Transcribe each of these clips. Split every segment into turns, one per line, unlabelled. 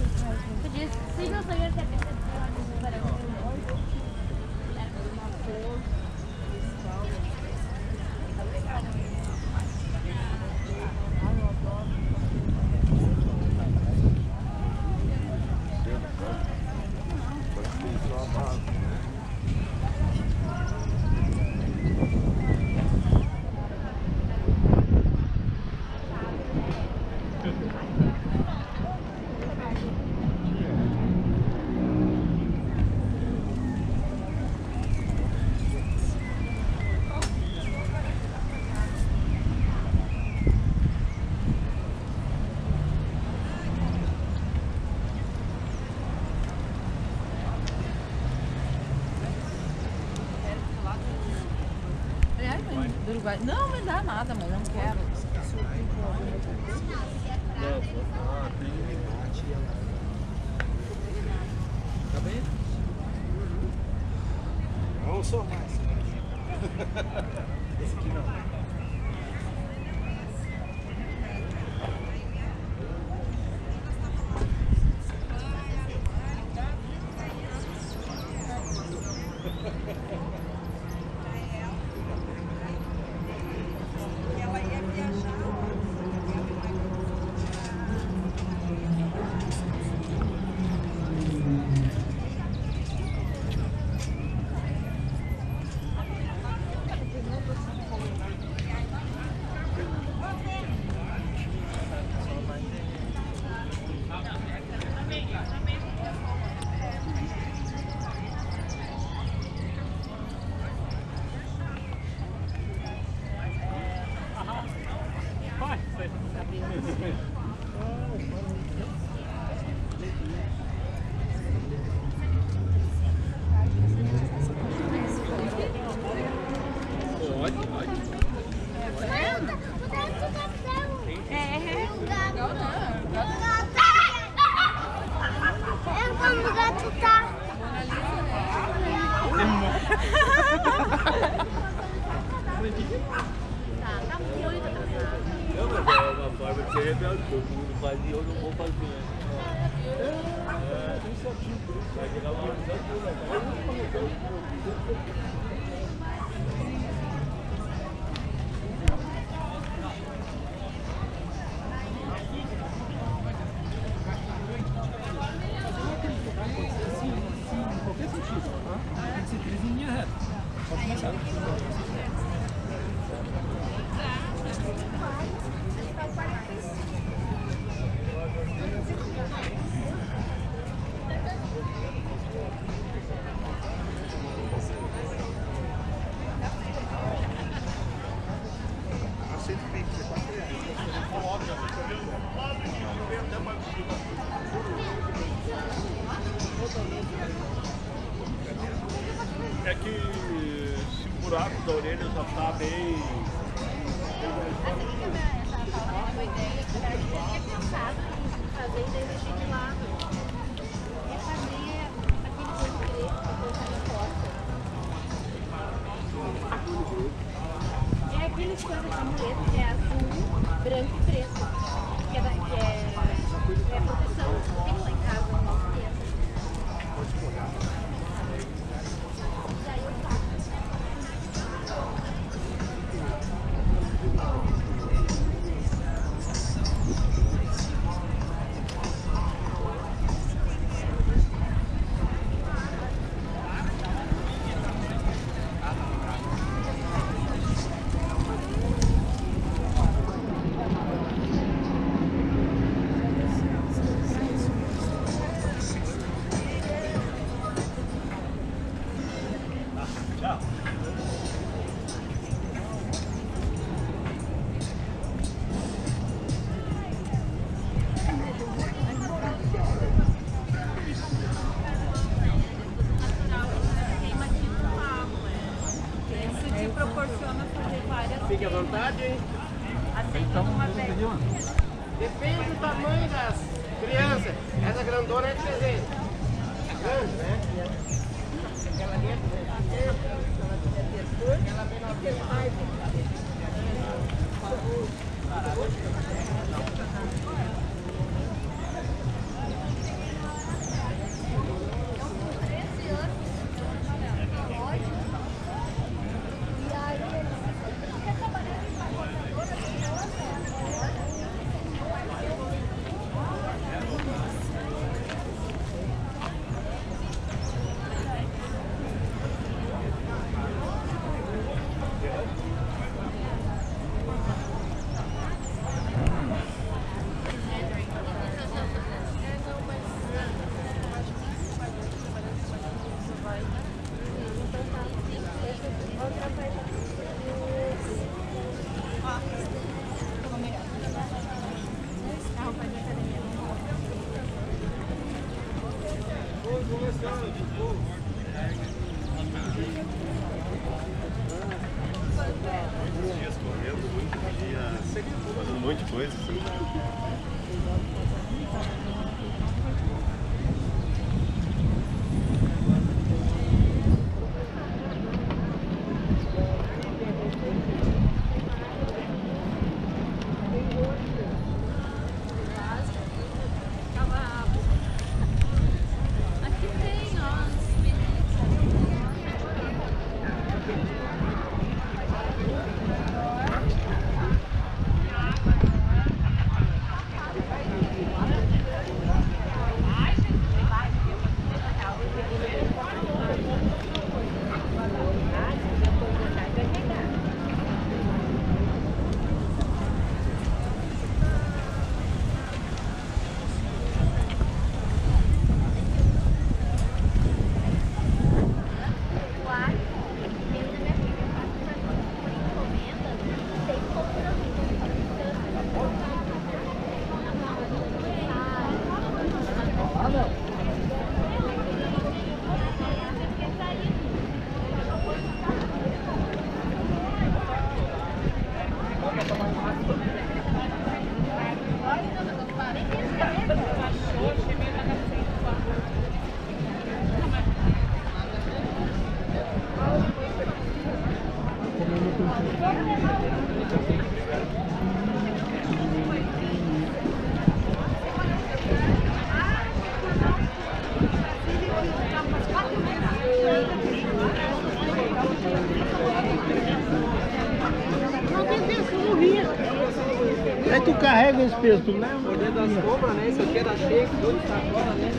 Não me dá nada, mas não quero.
Tá bem? Não sou mais. Esse aqui não.
É que se o buraco da orelha já está bem...
Uma ideia que a gente tinha pensado em fazer e daí deixei de lado. É fazer aquele coisa preto para colocar na porta. É aqueles coisas de amuleto que é azul, branco e preto. Que é proteção. Tem lá em casa, não tem essa. Daí eu faço.
Fique à vontade. Aceita uma vez. Depende do tamanho das crianças. Essa grandona é de 300. Grande, né? Aquela ali é de 300. Aquela menorzinha é mais.
Dias correndo, muitos dias fazendo um monte de coisa assim.
Aí tu carrega esse peso, tu leva?
Por dentro das compras, né? Isso aqui era cheio, tudo sacola, né?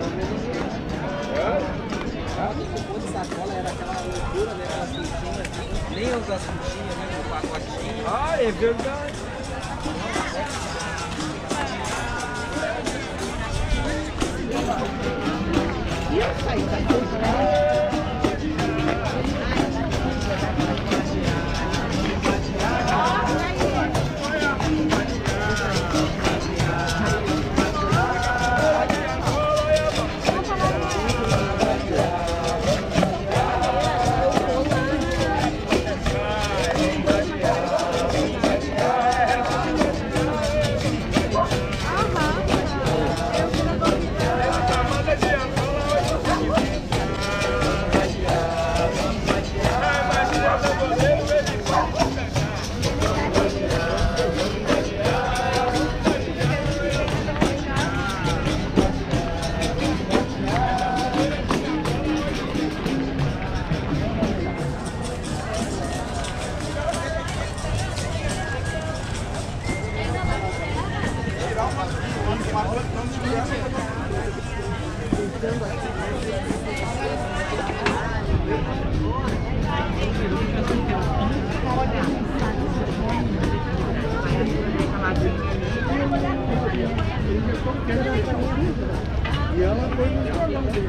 Se fosse sacola, era aquela loucura, né? Aquela cintinha assim. Nem usa cintinha, né? No pacotinho. Ah, é verdade.
E eu saí, tá tudo. E ela foi no jornal dele.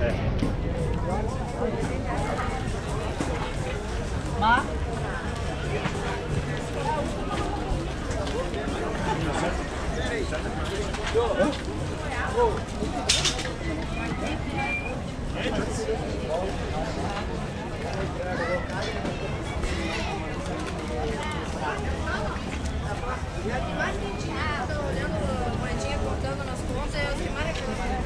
Tô olhando a moedinha, contando nas contas, é o que mais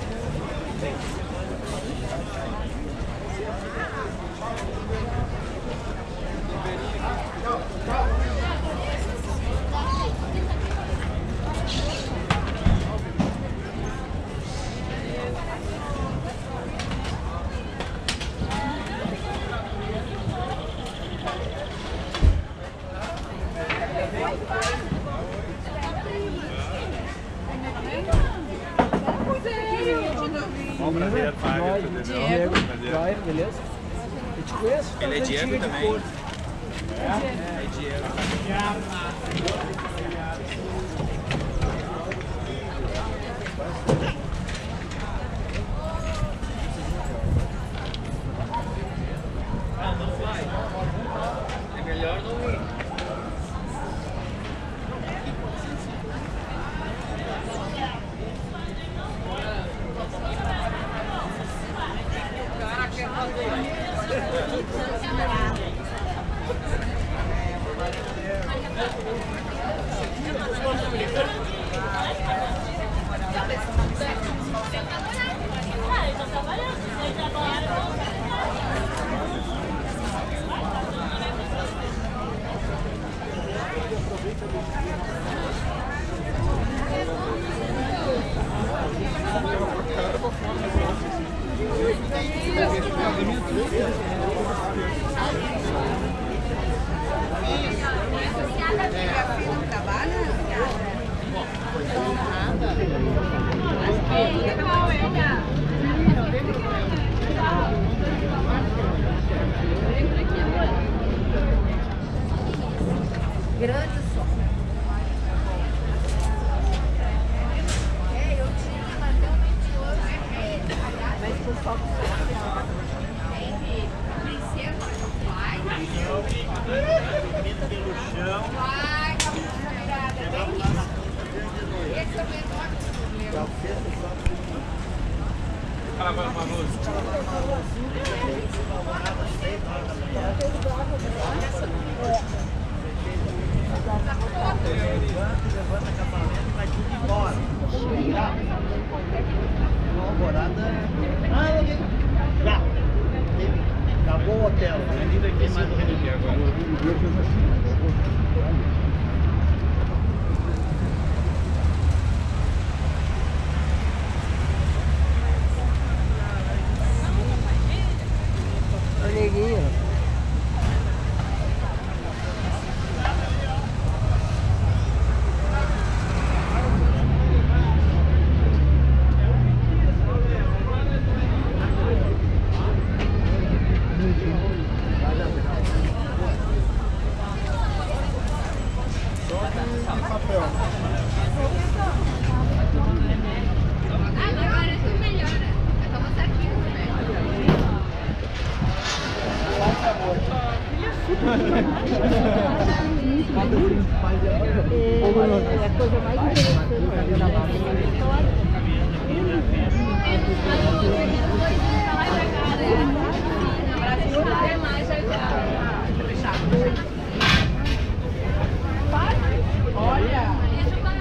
Prazer,
Diego.
Joia, beleza? Eu te conheço.
Ele é Diego também. É Diego. É melhor não ir.
Grande só. É, eu tinha até o 28, mas por falta
Pelo chão.
vai, esse é o menor problema.
Fala agora uma luz.
Levanta acampamento e vai tudo embora. Uma alvorada. Já. Acabou o hotel. Ainda aqui mais aqui agora. Neguinho.
É a coisa mais interessante da nossa história. Olha!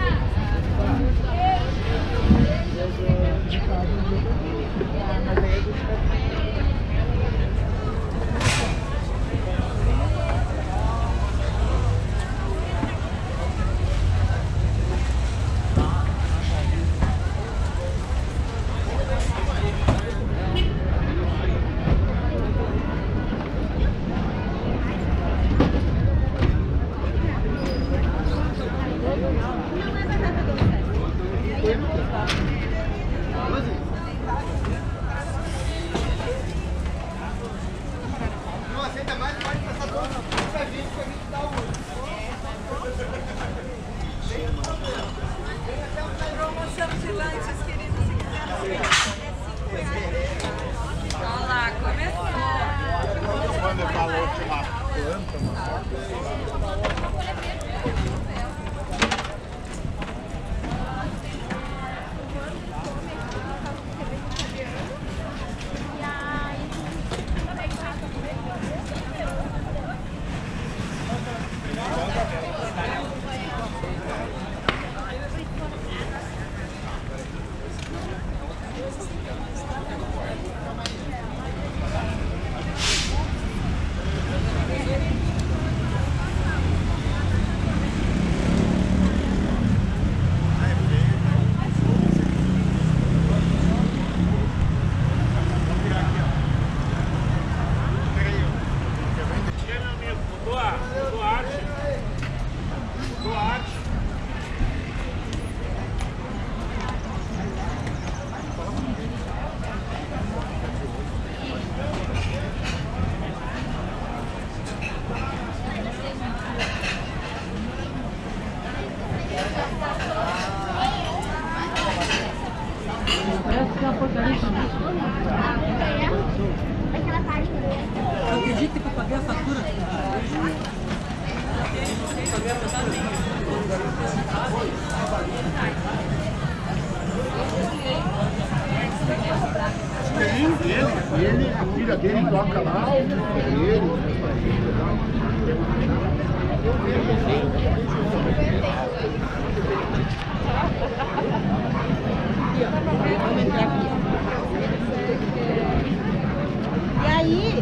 Não aceita mais, pode passar todo mundo pra gente dar o uso.
Promoção de lanches, queridos, se quiser. Olha lá, começou.
Quando eu falo uma planta, uma
Acredita que eu paguei a fatura?
Ele, a filha dele toca lá,
E aí?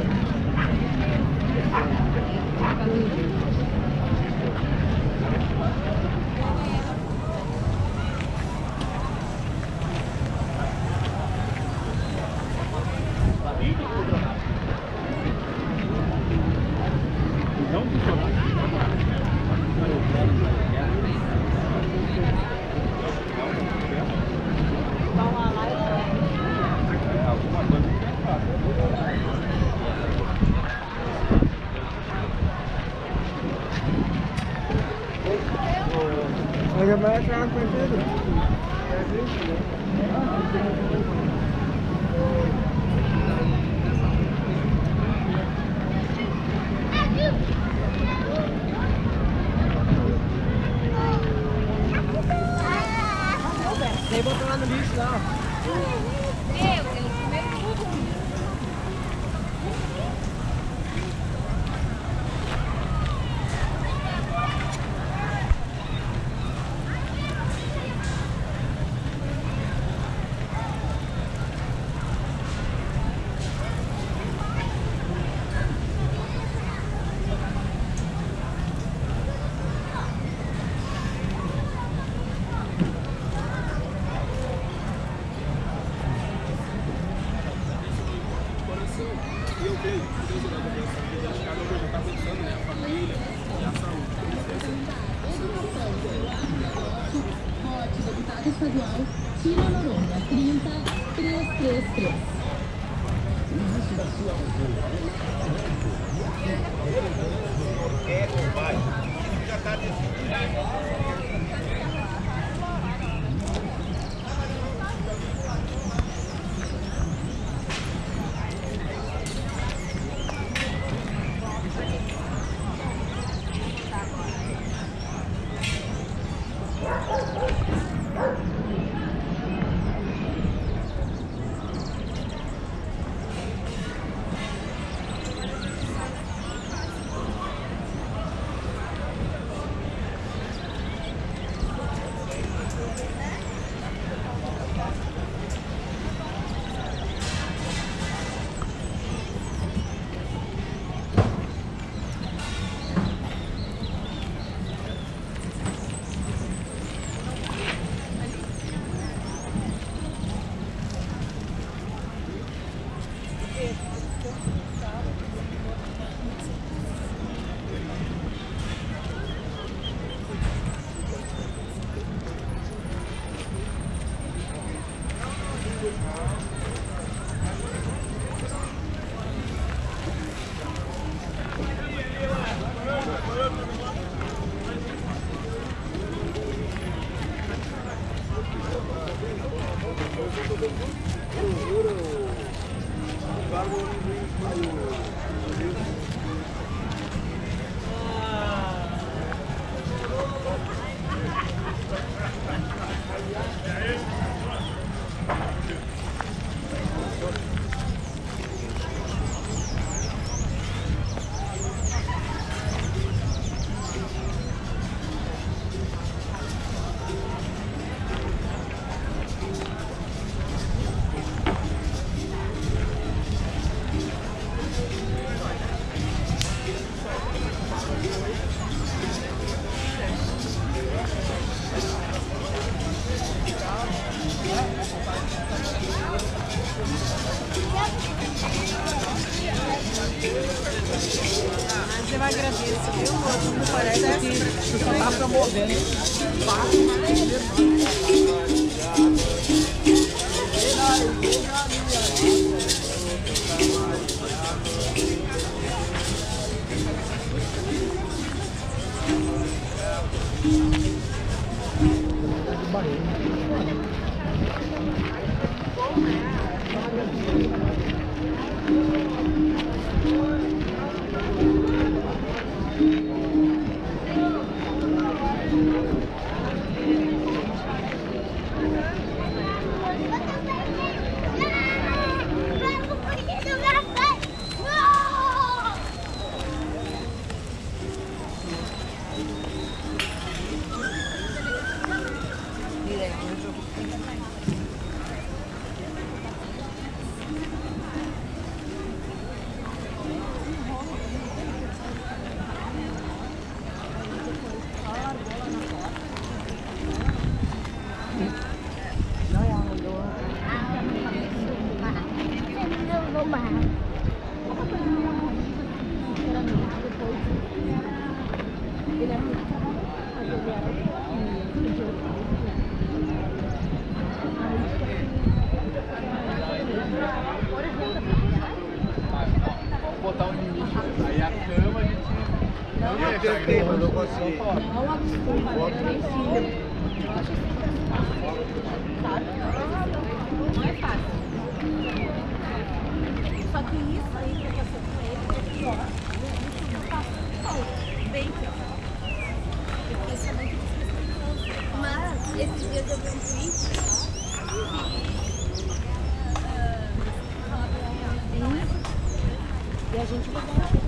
essa água vai Pedro.
Daí botou lá no lixo lá, ó.
Estadual, Tira Noronha, 30333. Início da sua
É ou vai? Já está decidido.
Eu agradeço, viu, moço? Não parece que
Tu só tá promovendo. Botar um limite. Aí a cama a gente não ia ter tempo, não consigo.
Não acostuma, né? Nem filho.
Esses dias eu vi um tweet
e a gente vai.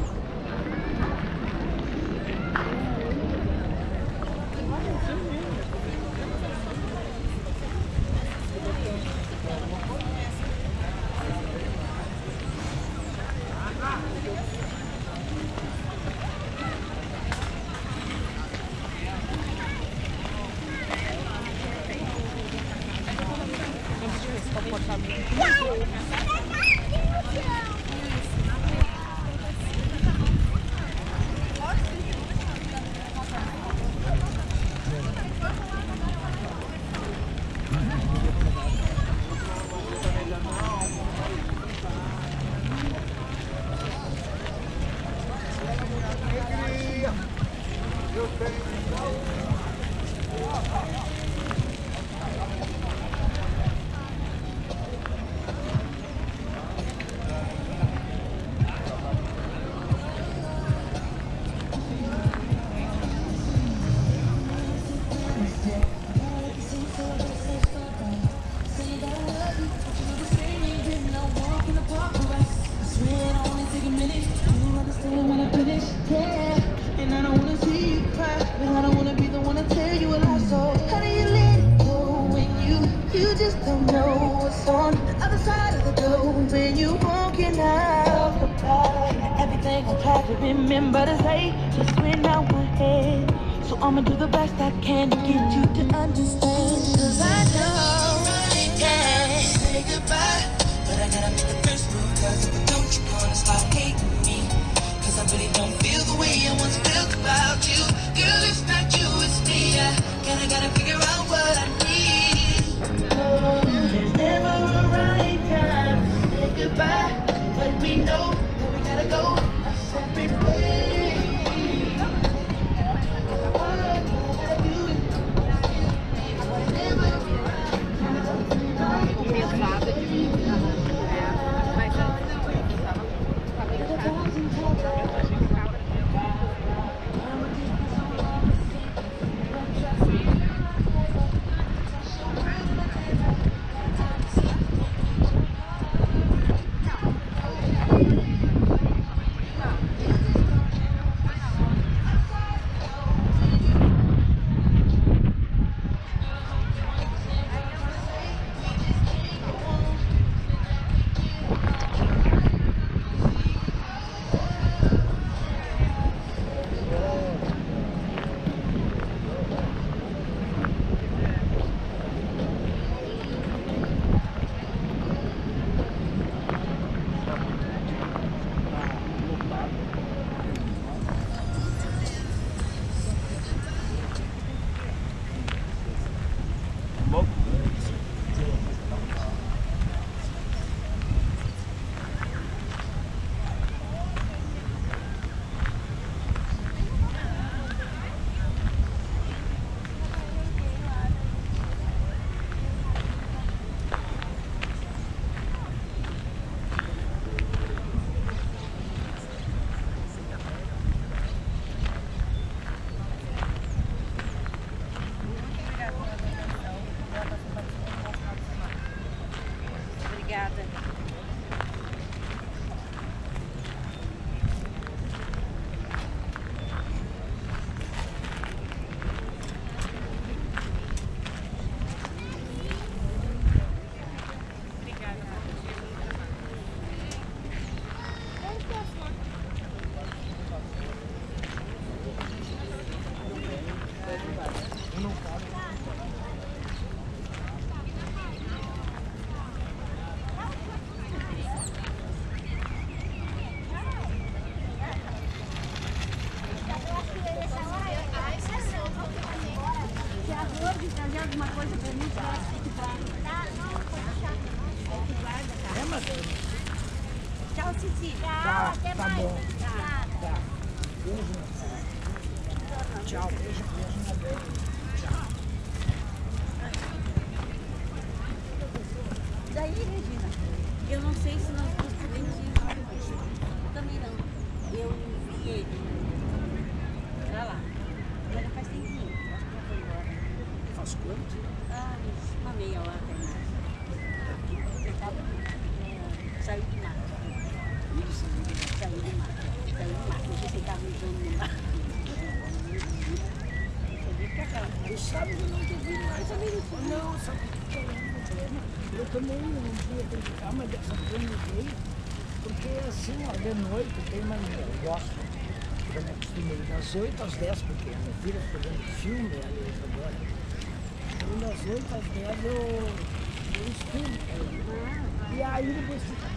Remember to say just went out my head. So I'ma do the best I can to get you to understand. Cause I know I can't say goodbye, but I gotta make the first move. Cause if I don't, you're gonna start hating me. Cause I really don't feel the way I once felt about you. Girl, it's not you, it's me. I gotta figure out what I need. Oh, there's never a right time to say goodbye, but we know that we gotta go our separate ways.
Tchau, Cici.
Tá, tá bom. Tá. Beijo. Tchau, beijo, beijo. Tchau.
Daí, Regina, eu não sei se nós podemos ir. Também não. Eu vi ele. Olha lá. Agora faz tempinho. Acho que já foi embora.
umas quantas?
Uma meia hora tem mais. Saiu de mato. Saiu de mato. Não sei se estava usando no mato.
Eu sabe que eu não devia mais americano. Não, sabe o que é um problema? Eu também não devia acreditar, mas dessa vez eu veio. Porque assim, ó, de noite tem maneira, eu gosto. Eu me acostumei das 8 às 10, porque a minha filha ficou vendo filme ali agora. Então das 8 às 10 eu estudo. E aí depois fica.